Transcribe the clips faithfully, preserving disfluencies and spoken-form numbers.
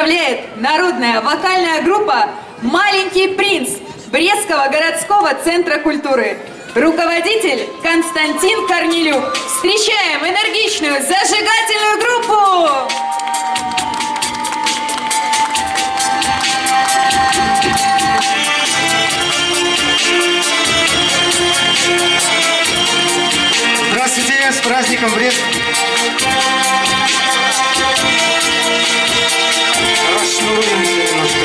Представляет народная вокальная группа «Маленький принц» Брестского городского центра культуры. Руководитель Константин Корнелюк. Встречаем энергичную, зажигательную группу! Здравствуйте, с праздником, Брест! Расшнуруемся немножко.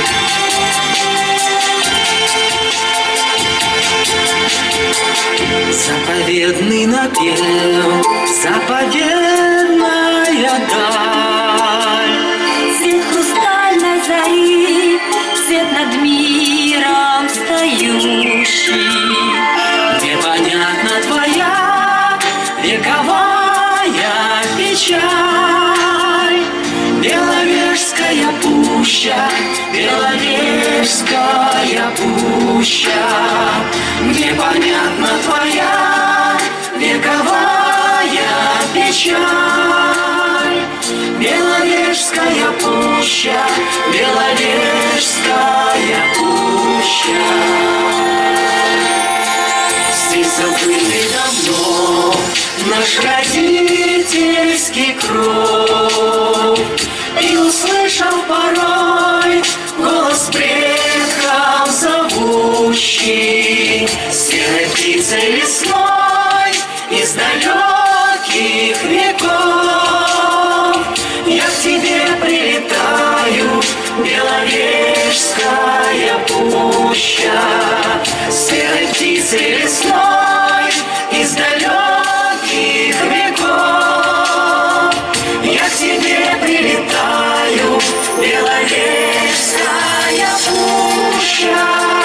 Заповедный напев, заповедная даль, свет хрустальной зари, свет над миром встающий. Непонятна твоя вековая печаль, Беловежская пуща, Беловежская пуща. Мне понятна твоя вековая печаль, Беловежская пуща, Беловежская пуща. Здесь забытый давно наш родительский кров, и услышал порой голос предков зовущий, серой птицей лесной из далеких веков. Я к тебе прилетаю, Беловежская пуща, серой птицей лесной из далеких веков. Я к тебе прилетаю, Беловежская пуща.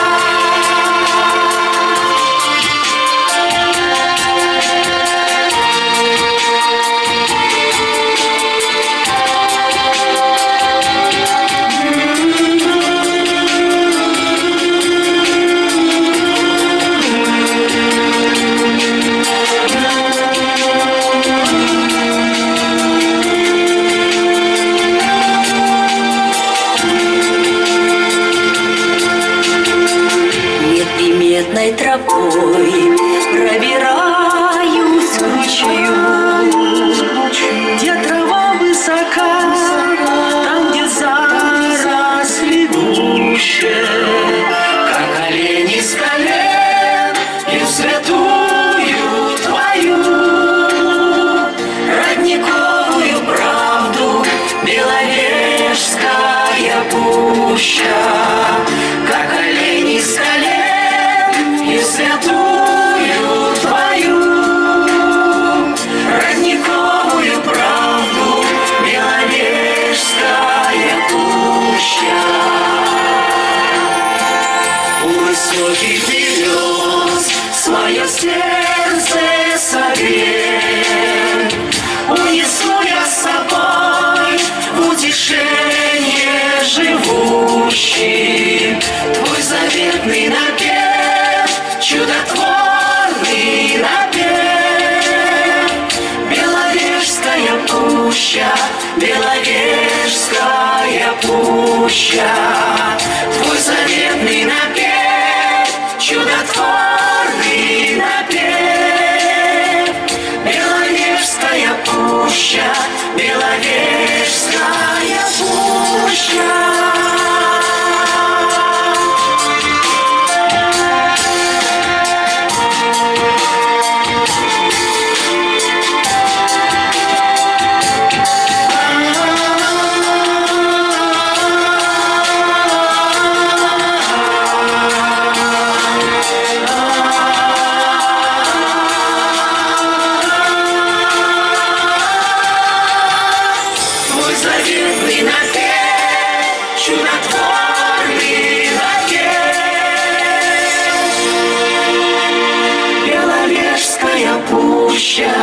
Неприметной тропой пробираюсь к ручью, где трава высока, там, где заросли гуще, как олени с колен и в святую твою родниковую правду, Беловежская пуща, как олени с колен и святую твою родниковую правду, Беловежская пуща. У высоких берез свое сердце согрей, унесу я с собой в утешение живущий твой заветный напев, чудотворный напев. Беловежская пуща, Беловежская пуща, твой заветный напев, чудотворный напев. Беловежская пуща, Беловежская пуща. Заветный напев, чудотворный напев. Беловежская пуща,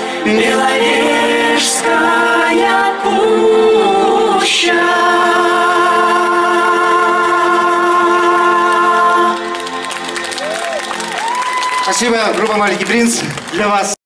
Беловежская пуща. Спасибо, группа «Маленький принц», для вас.